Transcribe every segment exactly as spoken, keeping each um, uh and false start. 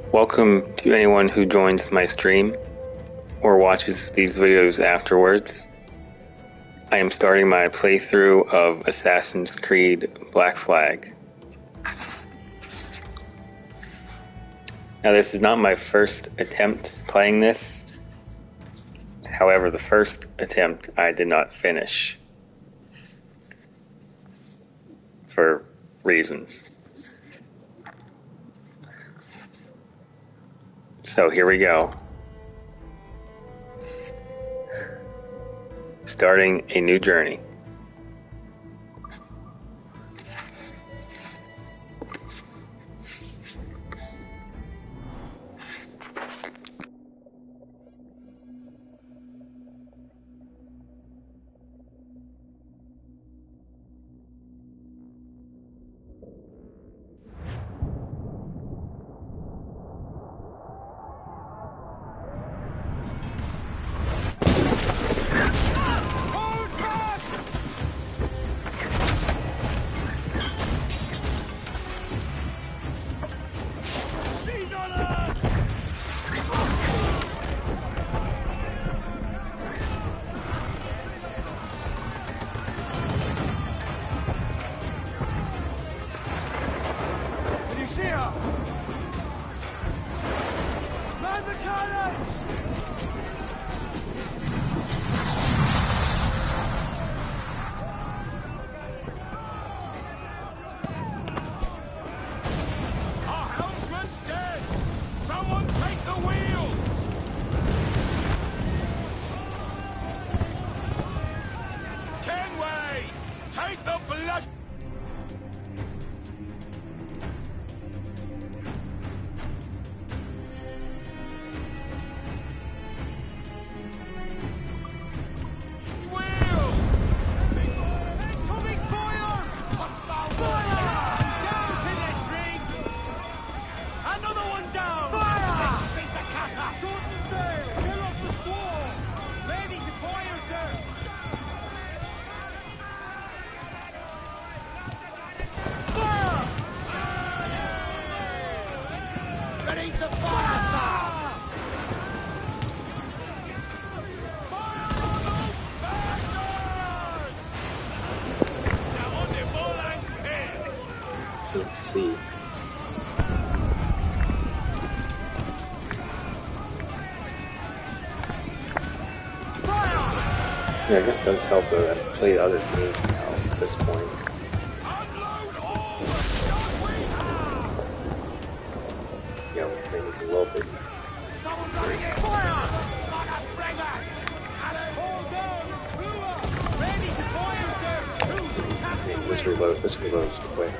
Welcome to anyone who joins my stream or watches these videos afterwards. I am starting my playthrough of Assassin's Creed Black Flag. Now, this is not my first attempt playing this. However, the first attempt I did not finish for reasons. So here we go. Starting a new journey. Can't see. Yeah, I guess it does help that I've played other games now at this point. Yeah, maybe it's a little bit. Okay, this reload, this reloads quick.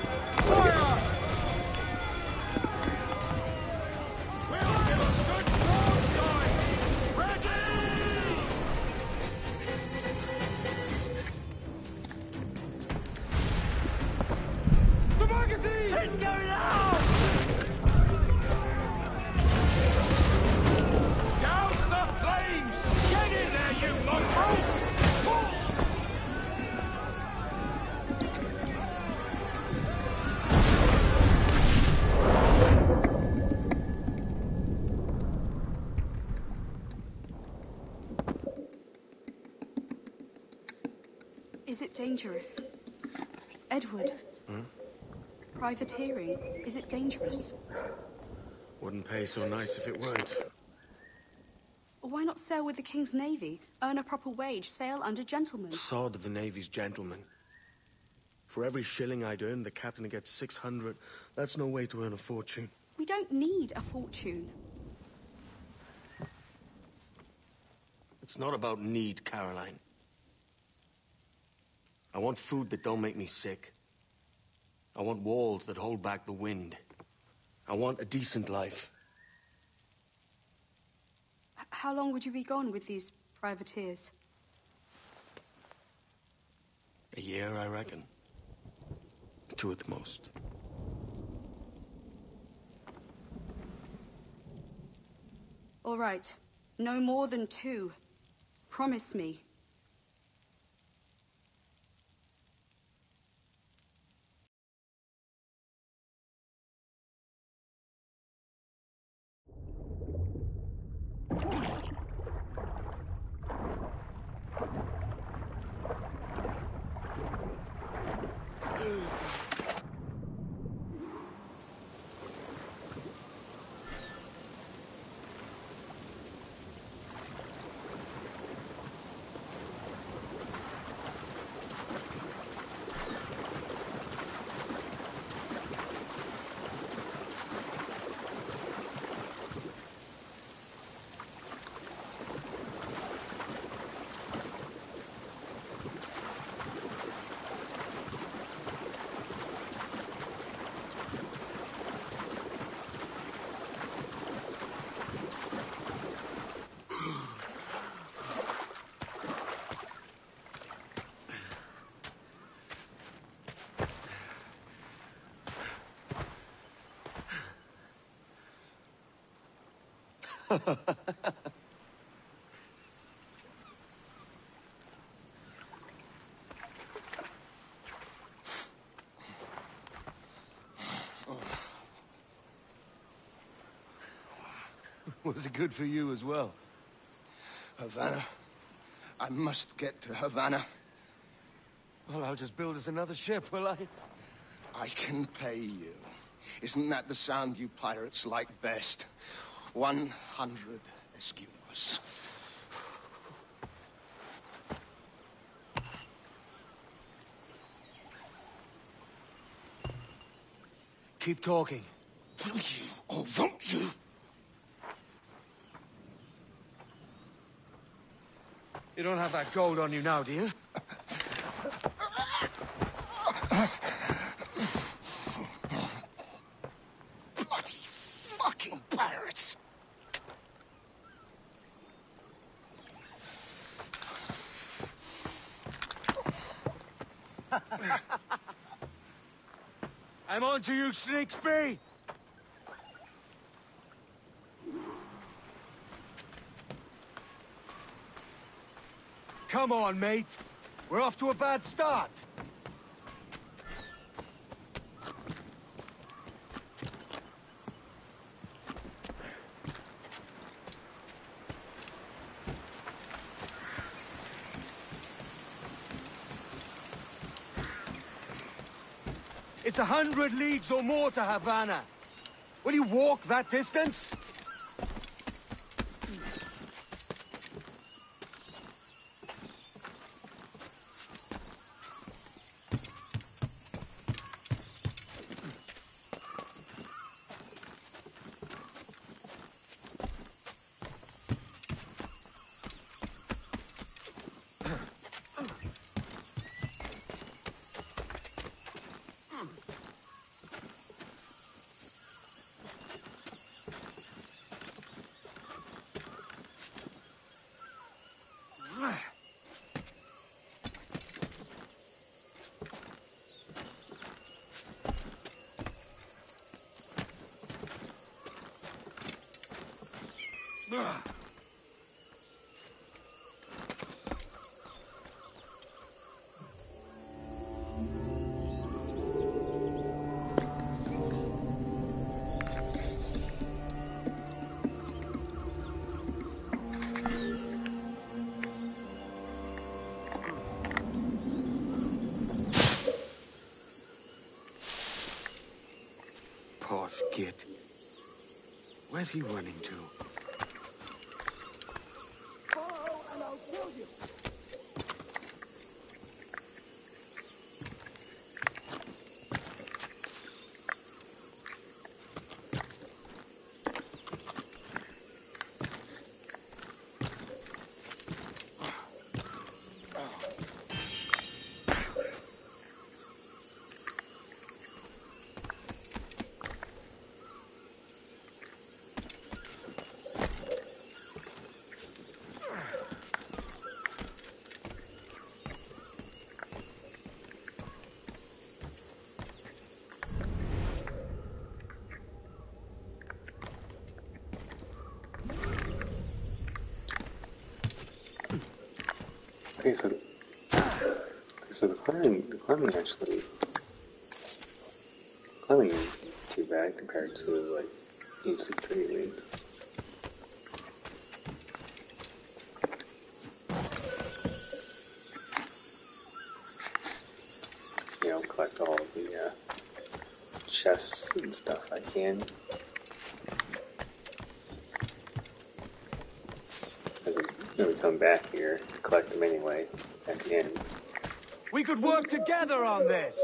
Is it dangerous? Edward? Hmm? Privateering, is it dangerous? Wouldn't pay so nice if it weren't. Why not sail with the King's Navy? Earn a proper wage, sail under gentlemen. Sod the Navy's gentlemen. For every shilling I'd earn, the captain gets six hundred. That's no way to earn a fortune. We don't need a fortune. It's not about need, Caroline. I want food that don't make me sick. I want walls that hold back the wind. I want a decent life. H- how long would you be gone with these privateers? A year, I reckon. Two at the most. All right. No more than two. Promise me. Was it good for you as well? Havana. I must get to Havana. Well, I'll just build us another ship, will I? I can pay you. Isn't that the sound you pirates like best? One hundred escudos. Keep talking. Will you, or won't you? You don't have that gold on you now, do you? Bloody fucking pirates! I'm on to you, Snakesby! Come on, mate. We're off to a bad start. It's a hundred leagues or more to Havana. Will you walk that distance? Posh git. Where's he running to? Follow and I'll kill you! Okay, so, so the climbing, the climbing actually, climbing isn't too bad compared to like easy tree leads. You know, collect all of the uh, chests and stuff I can. Then we come back here to collect them anyway at the end. We could work together on this!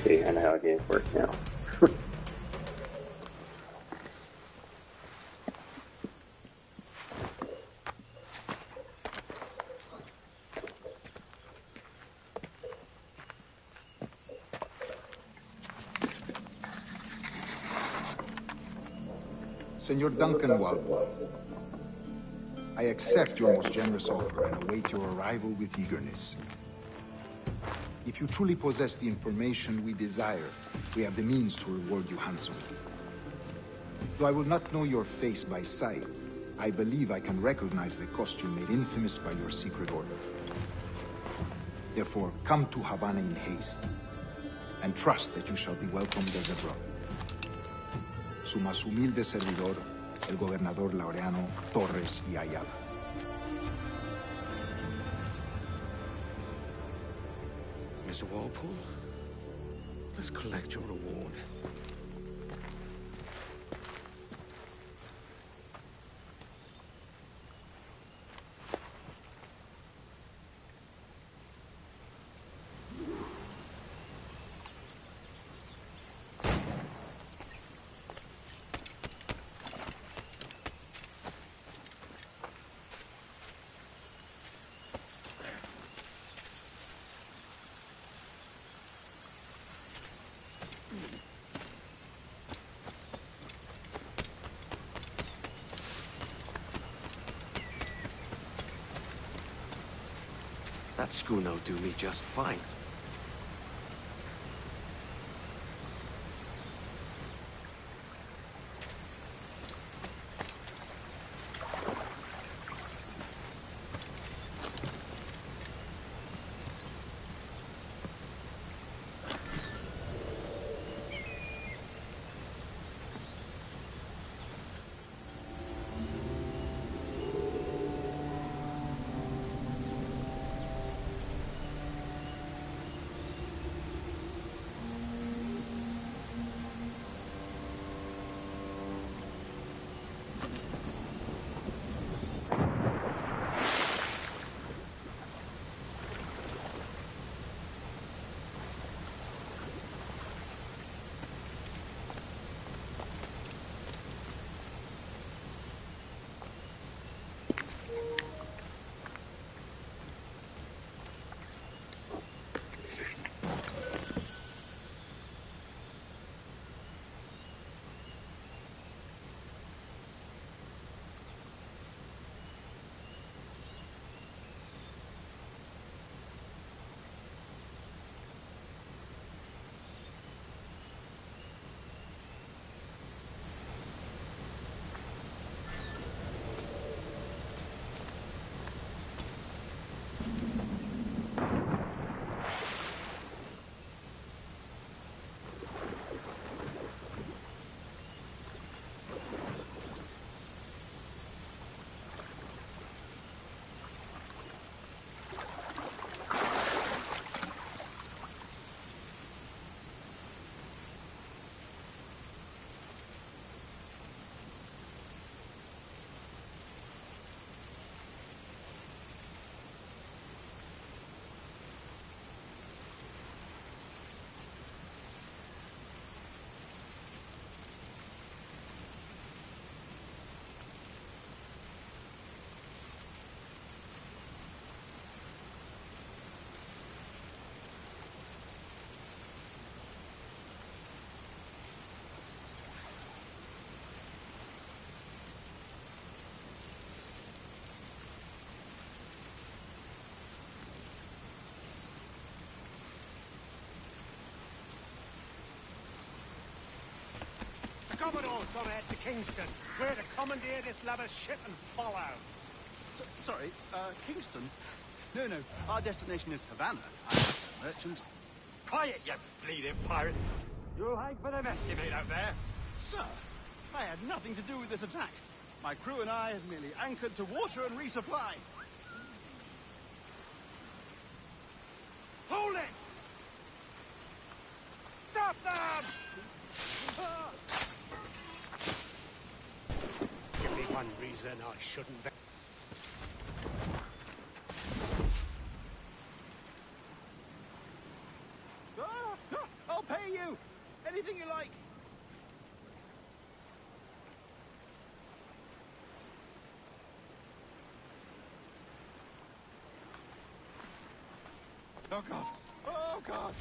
see, I know how games work now. Senor Duncan Walpole, I accept your most generous offer and await your arrival with eagerness. If you truly possess the information we desire, we have the means to reward you handsomely. Though I will not know your face by sight, I believe I can recognize the costume made infamous by your secret order. Therefore, come to Havana in haste, and trust that you shall be welcomed as a brother. Su más humilde servidor, el gobernador Laureano Torres y Ayala. Mister Walpole, let's collect your reward. That schooner'll do me just fine. Commodore's gonna head to Kingston. We're to commandeer this lover's ship and follow. So, sorry, uh, Kingston? No, no, our destination is Havana. I'm a merchant. Quiet, you bleeding pirate. You'll hang for the mess you made out there. Sir, I had nothing to do with this attack. My crew and I have merely anchored to water and resupply. Hold it! Stop them! Give me one reason I shouldn't be. Ah, ah, I'll pay you! Anything you like! Oh, God. Oh, God.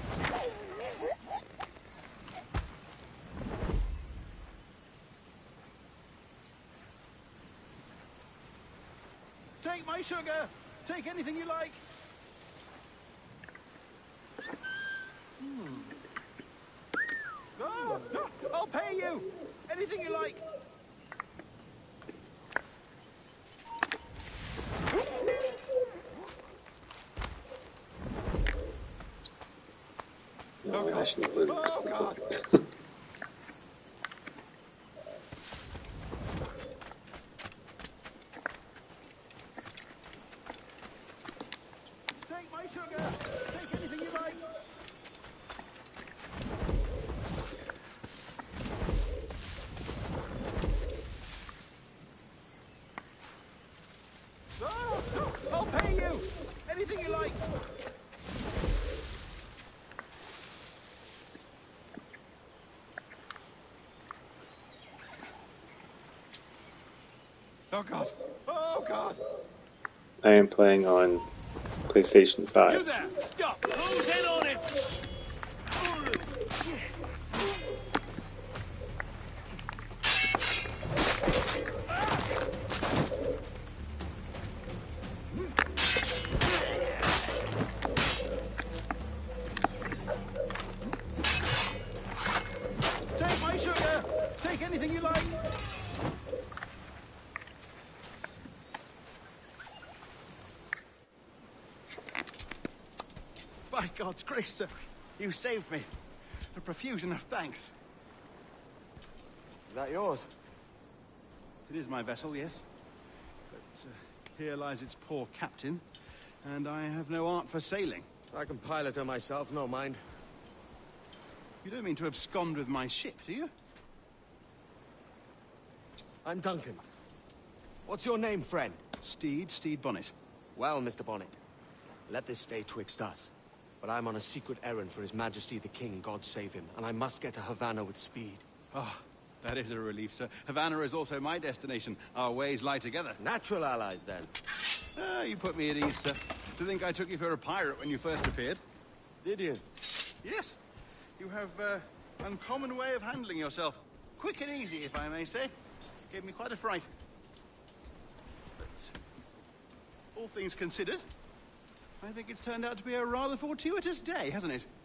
Take my sugar. Take anything you like. Hmm. Oh, no, I'll pay you. Anything you like. No, Oh, I God. shouldn't have Oh, God. Take my sugar. Take anything you like. Oh, no, I'll pay you. Anything you like. Oh, God. Oh, God. I am playing on PlayStation You five. there! Stop! Who's in on it? Take my sugar. Take anything you like. By God's grace, sir, you saved me. A profusion of thanks. Is that yours? It is my vessel, yes. But uh, here lies its poor captain, and I have no art for sailing. I can pilot her myself, no mind. You don't mean to abscond with my ship, do you? I'm Duncan. What's your name, friend? Steed, Steed Bonnet. Well, Mister Bonnet, let this stay twixt us. But I'm on a secret errand for His Majesty the King, God save him, and I must get to Havana with speed. Ah, oh, that is a relief, sir. Havana is also my destination. Our ways lie together. Natural allies, then. Ah, you put me at ease, sir. To think I took you for a pirate when you first appeared. Did you? Yes. You have uh, uncommon way of handling yourself. Quick and easy, if I may say. Gave me quite a fright. But all things considered, I think it's turned out to be a rather fortuitous day, hasn't it?